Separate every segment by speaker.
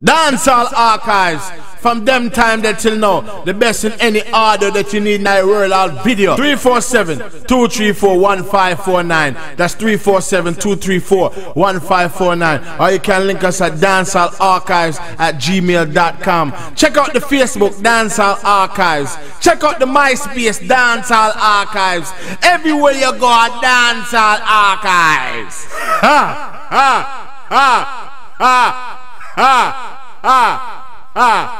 Speaker 1: Dancehall archives. From them time that till now, the best in any order that you need in a world out video. 347-234-1549. That's 347-234-1549. Or you can link us at dancehallarchives@gmail.com. Check out the Facebook Dancehall Archives. Check out the MySpace Dancehall Archives. Everywhere you go, Dancehall Archives. Ha ha ha ha ha ha ha.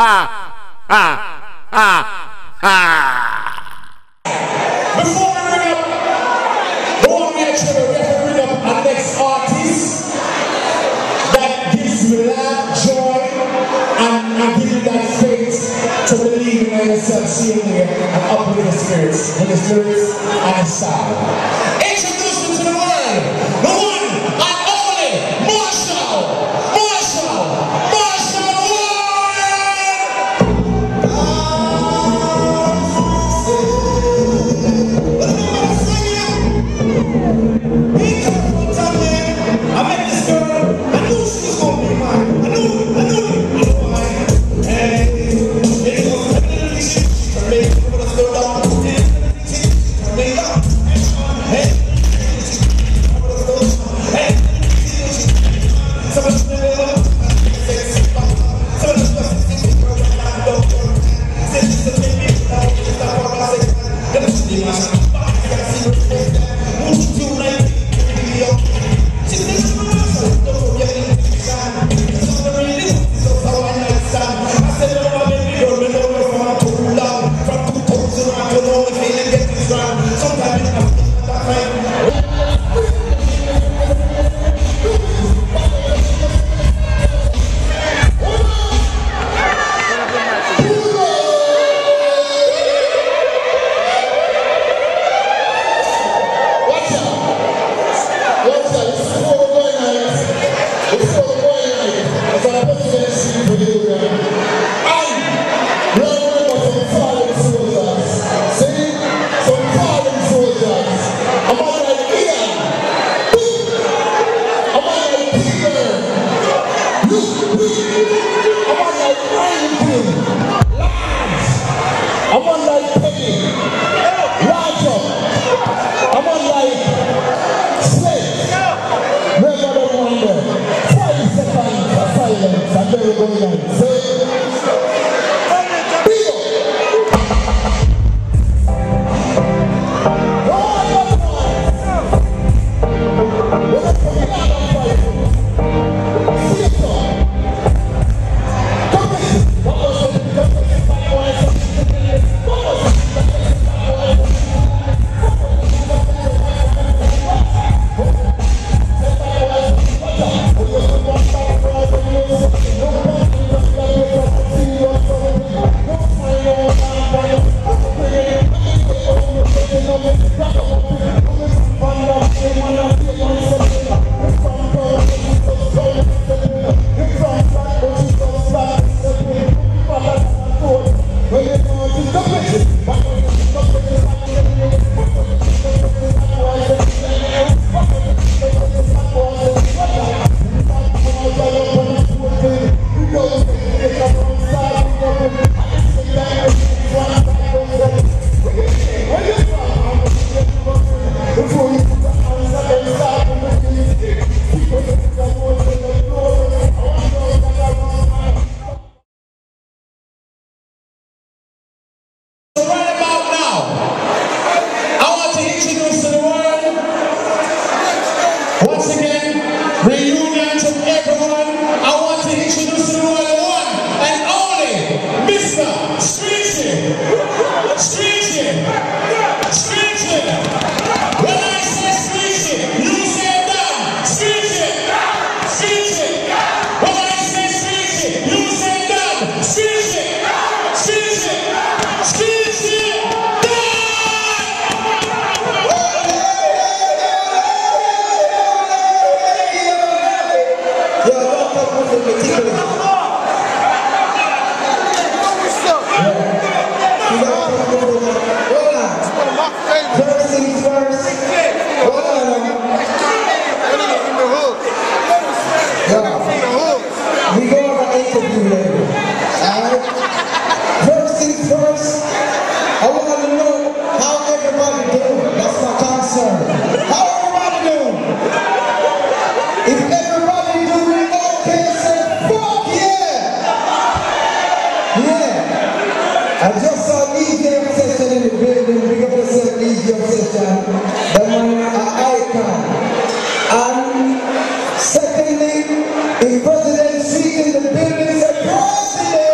Speaker 2: Before we bring up, we want to make sure we have to bring up our next artist that gives you love, joy, and give you that faith to believe in yourself, seeing it, and uplift your spirits, in his lyrics and his style. Introduce him to the world, the one and only Marshall.
Speaker 3: interview later. Alright? First things first, I want to know how everybody doing. That's my concern. How everybody doing? If everybody doing okay, say fuck yeah! Yeah. I just saw DJ Obsession in the building. Big up yourself, DJ Obsession. That man is an icon. And secondly, if President Street in the building, say President!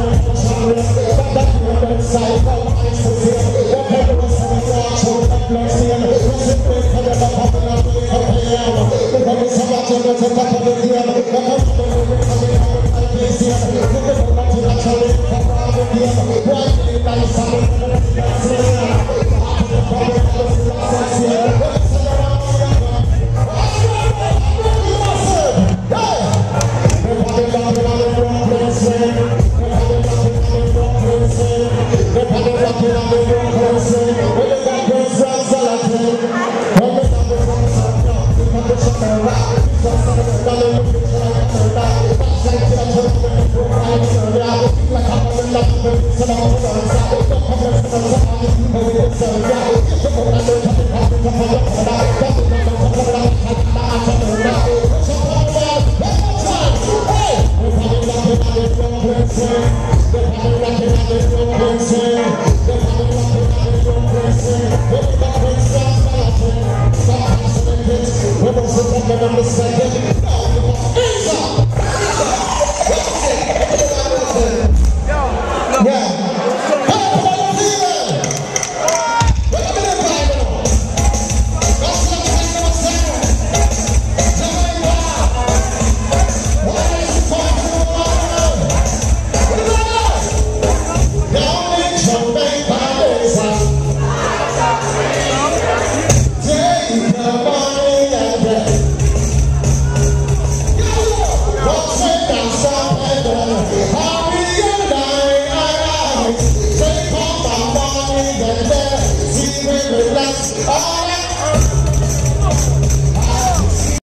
Speaker 3: We're